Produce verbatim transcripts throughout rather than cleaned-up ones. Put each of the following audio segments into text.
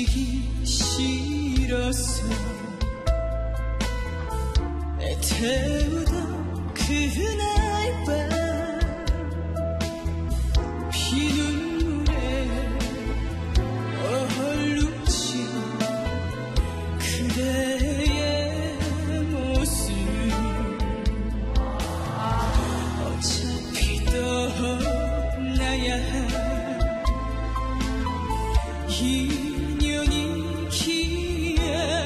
잊히기 싫어서 애태우던 그날 밤 피눈물에 얼룩진 그대의 모습 어차피 떠나야 할 인연이기에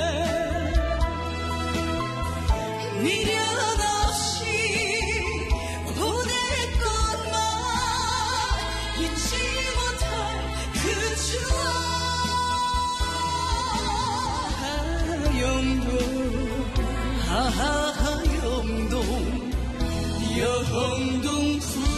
미련 없이 보낼 것만 잊지 못할 그 추억 하영동 하영동 영동